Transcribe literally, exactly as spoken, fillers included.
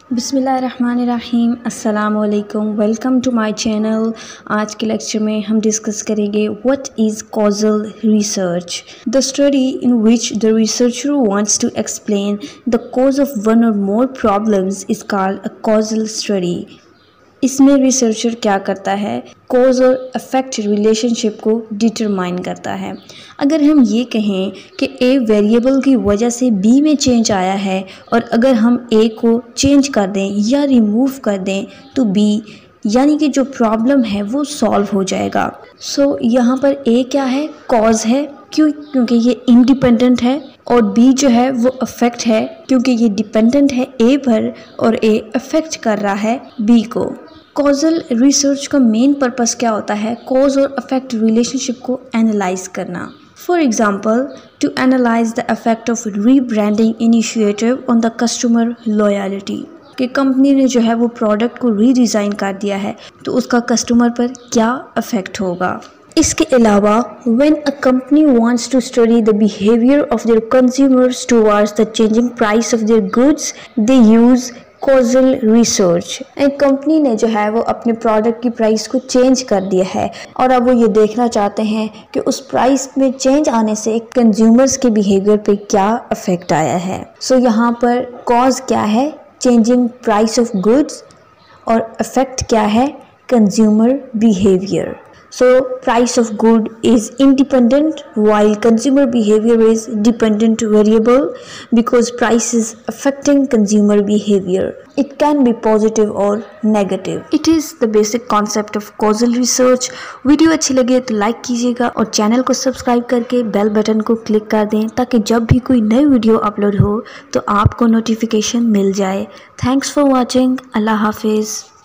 बिस्मिल्लाहिर्रहमानिर्रहीम अस्सलामुअलैकुम। Welcome to my channel. आज के लेक्चर में हम डिस्कस करेंगे what is causal research. The study in which the researcher wants to explain the cause of one or more problems is called a causal study. इसमें researcher क्या करता है, cause और इफेक्ट रिलेशनशिप को determine करता है। अगर हम ये कहें कि ए वेरिएबल की वजह से बी में चेंज आया है और अगर हम ए को चेंज कर दें या रिमूव कर दें तो बी यानी कि जो प्रॉब्लम है वो सॉल्व हो जाएगा। सो so, यहाँ पर ए क्या है, कॉज है, क्यों क्योंकि ये इंडिपेंडेंट है, और बी जो है वो अफेक्ट है क्योंकि ये डिपेंडेंट है ए पर और ए अफेक्ट कर रहा है बी को। कॉजल रिसर्च का मेन पर्पस क्या होता है, कॉज और अफेक्ट रिलेशनशिप को एनालाइज करना। For example, to analyse the effect of rebranding initiative on the customer loyalty, कि कंपनी ने जो है वो प्रोडक्ट को रीडिज़ाइन कर दिया है तो उसका कस्टमर पर क्या इफेक्ट होगा। इसके अलावा when a company wants to study the behavior of their consumers towards the changing price of their goods, they use causal research। एक कंपनी ने जो है वो अपने प्रोडक्ट की प्राइस को चेंज कर दिया है और अब वो ये देखना चाहते हैं कि उस प्राइस में चेंज आने से कंज्यूमर्स के बिहेवियर पे क्या इफेक्ट आया है। सो so, यहाँ पर कॉज क्या है, चेंजिंग प्राइस ऑफ गुड्स, और इफेक्ट क्या है, consumer behaviour. So price of good is independent while consumer behavior is dependent variable because price is affecting consumer behavior. It can be positive or negative. It is the basic concept of causal research. Video अच्छी लगे तो like कीजिएगा और channel को subscribe करके bell button को click कर दें ताकि जब भी कोई नई वीडियो अपलोड हो तो आपको नोटिफिकेशन मिल जाए। Thanks for watching. अल्लाह हाफिज़।